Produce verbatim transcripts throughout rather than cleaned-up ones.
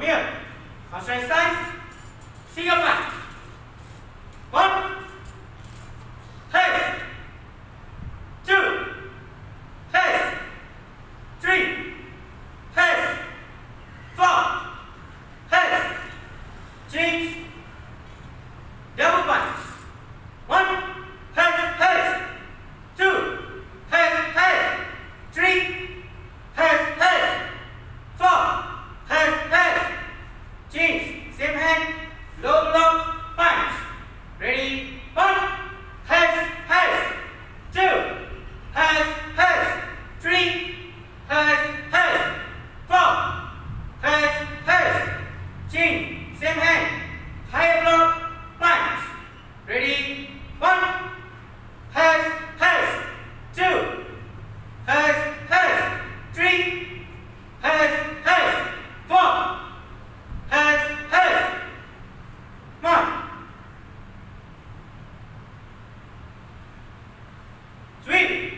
here. First right stand. Single punch. One. Head. Two. Head. Three. Head. Four. Head. Change. Double punch. One. Head. Head. Two. Head. Head. Three. Head. Head. Four. Head. Head. Change. Same hand. Low block. Punch. Ready. One. Head. Head. Two. Head. Head. Three. Head. Head. Four. Head. Head. Change. Same hand. Higher block. Punch. Ready. One. Head. Head. Two. Head. Head. Three. Head. Head. Four. Head. Head. One. Sweep.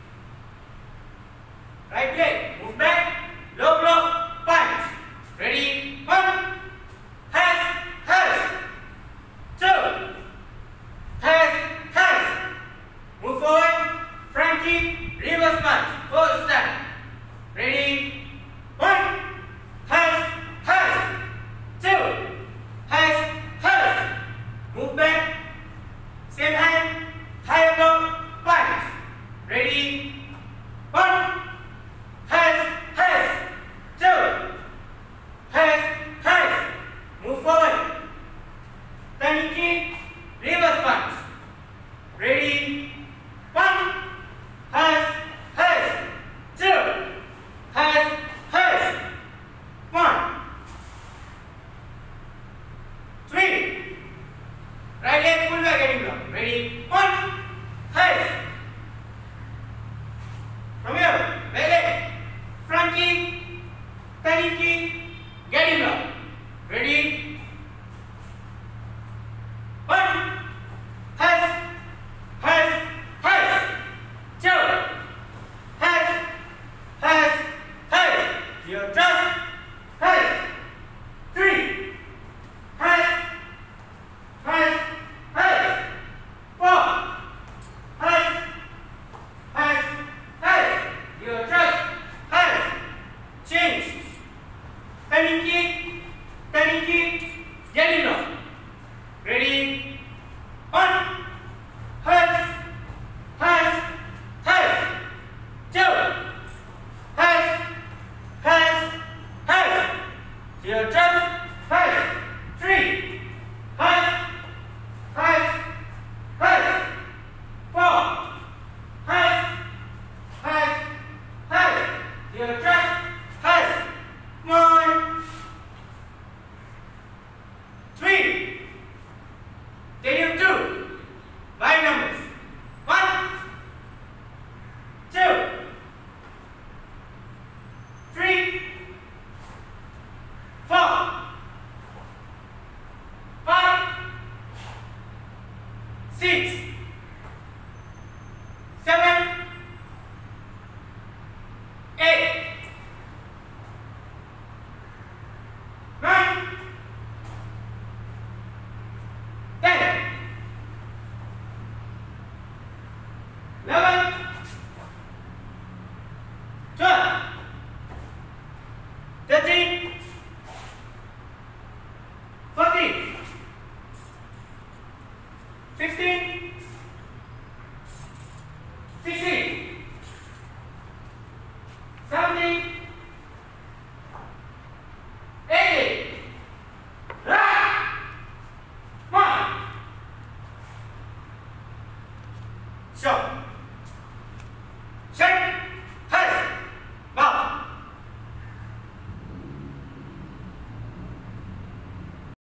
Right leg. Move back. Low block. Punch. Ready. One. Head. Head. Two. Head. Head. Move forward. Front kick. Reverse punch. Full stand. Ready. One. Head. Head. Two. Head. Head. Move back. Same hand. Higher block. Punch. Ready. One. Head. Head. Two. Head. Head. Move forward. Turning kick. Reverse punch. Ready. One. Head. Head. Two. Head. Head. One. Three. Right leg pull back getting block. Ready. One. Head. From here. Right leg. Front kick. Turning kick. Getting block. Ready. One. Head. Head. Head. Two. Head. Head. Head. Your trust. Head. Three. Head. Head. Head. Four. Head. Head. Head. Your trust. Head. Change. Turning kick. Turning kick. Getting off. Ready. One. Head. Head. Head. Two. Head. Head. Head. Your trust. Head. Three. Head. Head. Head. Four. Head. Head. Head. Your trust. Head. One. Three. Stadium two. Five numbers. One. Two. Three. Four. Five. Six. Seven. Eight. Nine. Ten. Eleven. Twelve. Thirteen. Fourteen. Fifteen. Sixteen. Seventeen. Eighteen. One. Shot.